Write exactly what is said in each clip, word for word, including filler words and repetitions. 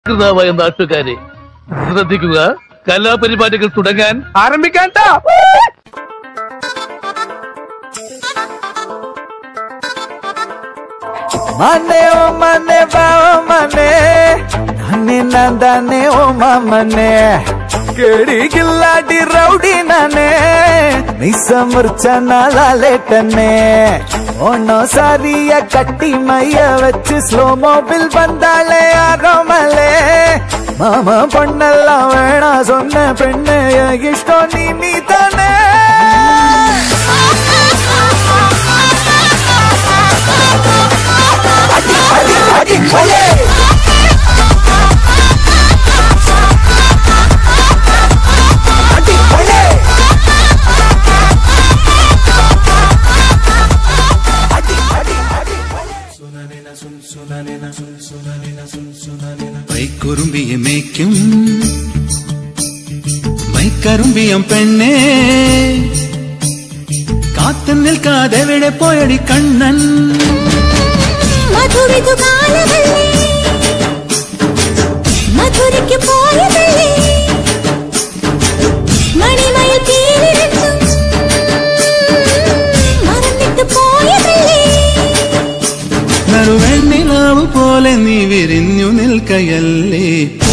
കൃതാവായ നാട്ടുകാരെ ശ്രദ്ധിക്കുക, കലാപരിപാടികൾ തുടങ്ങാൻ ആരംഭിക്കാൻ. മനെ ഓ മനെ ബാവ മനെ നന്നെ നന്ദനെ ഓ മനെ കേടി കില്ലാടി റൗഡി നനെ നിസമുർച്ച നാളാലേട്ടനെ ഓണോ സാരിയ കട്ടി മയ്യ വെച്ച് സ്ലോ മോബിൽ വന്നാളെ ആരോമലേ മാമ പൊണ്ണെല്ലാം വേണ சொன்ன പെണ്ണെ ഇഷ്ടം നീ നീ തന്നെ. മൈക്കുറുമ്പിയെ മേയ്ക്കും മൈക്കറുമ്പിയം പെണ്ണേ കാത്തു നിൽക്കാതെവിടെ പോയടി കണ്ണൻ. മധുരിതു കാലമല്ലേ മധുരയ്ക്ക് പോയതല്ലേ മണിമയിൽ തീരിരണ്ടും മറന്നിട്ട് പോയതല്ലേ. നറുവെണ്ണിലാവു പോലെ നീ വിരിഞ്ഞു നിൽക്കയല്ലേ.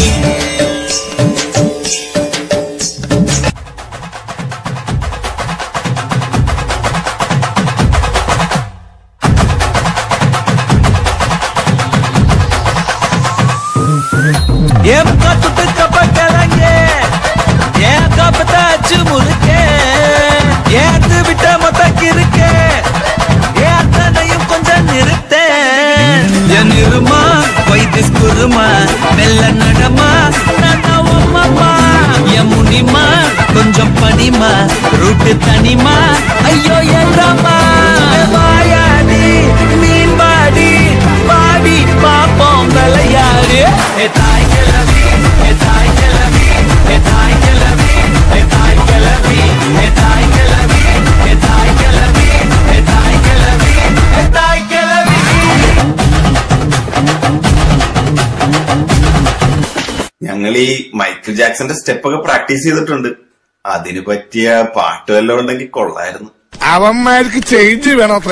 கொஞ்சம் பனிமா ரூட்டு தனிமா ஐயோ ஏறாமா வாயாடி மீன் பாடி பாடி பாப்போம் விளையாடு. ஏ தாய் கிளவி ஏ தாய் கிளவி ஏ தாய் கிளவி ஏ தாய் கிளவி ஏ தாய் கிளவி ஏ தாய் கிளவி ஏ தாய் கிளவி ஏ தாய் கிளவி. ഞങ്ങൾ ഈ മൈക്കിൾ ജാക്സന്റെ സ്റ്റെപ്പ് ഒക്കെ പ്രാക്ടീസ് ചെയ്തിട്ടുണ്ട്. അതിന് പറ്റിയ പാട്ട് വല്ലതും ഉണ്ടെങ്കിൽ കൊള്ളായിരുന്നു. അവന്മാർക്ക് ചേഞ്ച് വേണോത്രേ.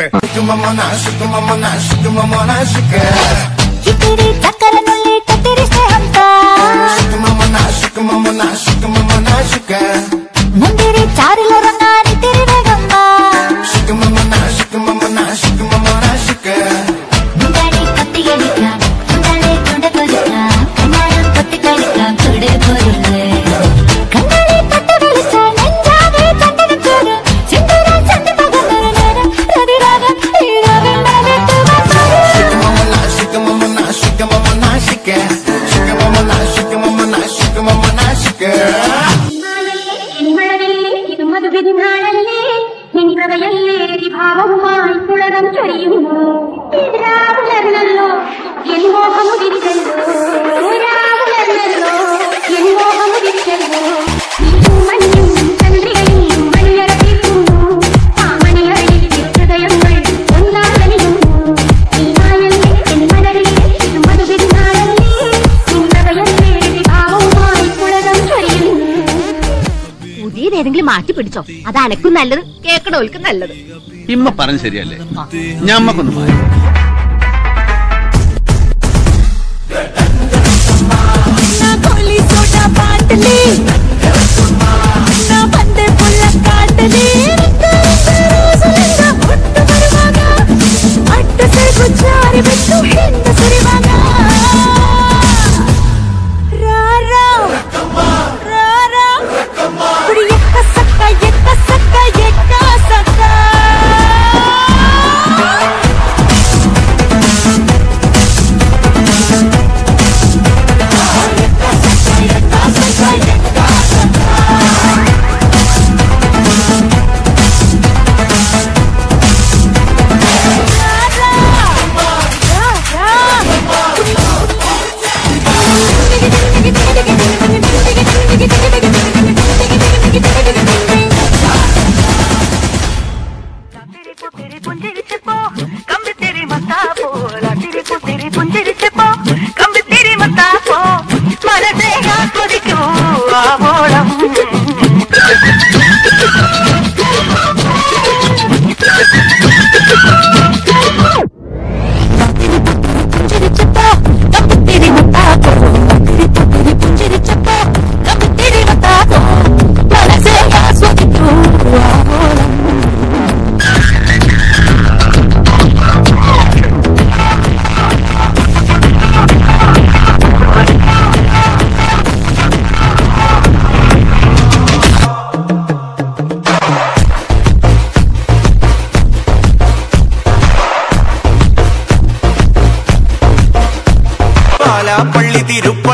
ഏതെങ്കിലും മാറ്റി പിടിച്ചോ, അത് അനക്കും നല്ലത്, കേക്കടോൽക്കും നല്ലത്. ഇമ്മ പറഞ്ഞ ശരിയല്ലേ, ഞമ്മക്കൊന്ന് മാറി.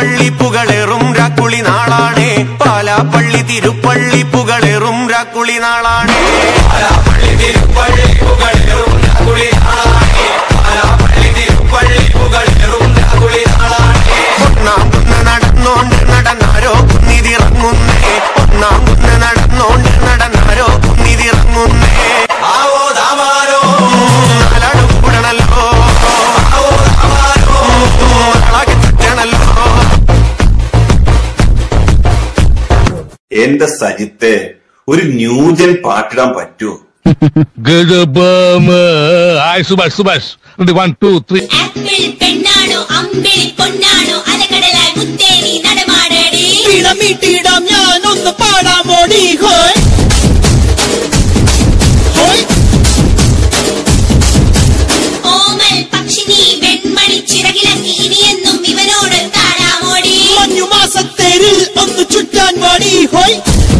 തിരുപ്പള്ളി പുകളേറും രാക്കുളി നാളാണേ പാലാപ്പള്ളി തിരുപ്പള്ളി പുകളേറും രാക്കുളി നാളാണേ പാലാപ്പള്ളി തിരുപ്പള്ളി പുകളേറും രാക്കുളി നാളാണേ പാലാപ്പള്ളി തിരുപ്പള്ളി പുകളേറും രാക്കുളി നാളാണേ ഒന്നാം കുന്ന് നടന്നോണ്ട് നടന്നാരോ കുന്നിതിറങ്ങുന്നേ ഒന്നാം കുന്ന് നടന്നോണ്ട് നടന്നാരോ കുന്നിതിറങ്ങുന്നേ ആവോ ദാമാരോ നാലാട് കൂടണല്ലോ ആവോ ദാമാരോ നാളാകെ തട്ടണല്ലോ. എന്റെ സജിത്തെ ഒരു ന്യൂജൻ പാട്ടിടാൻ പറ്റുമോ? Hi Subhash Subhash one two three. Apple പെണ്ണാണോ അമ്പിളി പൊന്നാണോ അലകടലായി മുത്തേരി നടമാടടി ഇടമിട്ടിടാം ഞാനൊന്ന് പാടാമോടി ഹോയ് ഹോയ് ഓമൽ പക്ഷിനി വെൺമണി ചിറകിലക്കി ഇനിയെന്നും ഇവനോട് താടാമോടി മഞ്ഞു മാസത്തേരിൽ ഒന്ന് ചുറ്റാൻ വാടി ഹോയ്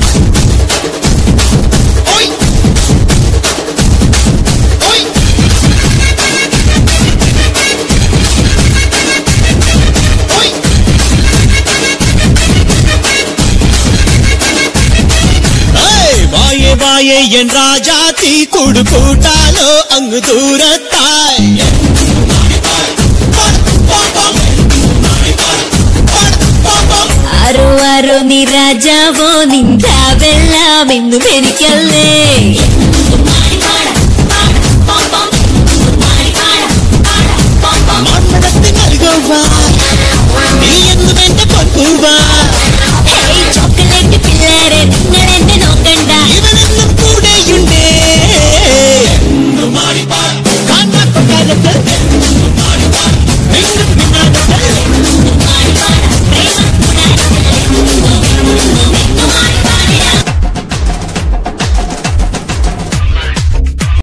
ഹോയ് ഹോയ് ഹോയ് ഏയ് വായേ വായേ എൻ രാജാ തീ കൂടു കൂട്ടാലോ അങ്ങ് ദൂരത്തായി ആരോ ആരോ നീ രാജാവോ നിന്റാവെല്ലാം എന്നും എനിക്കല്ലേ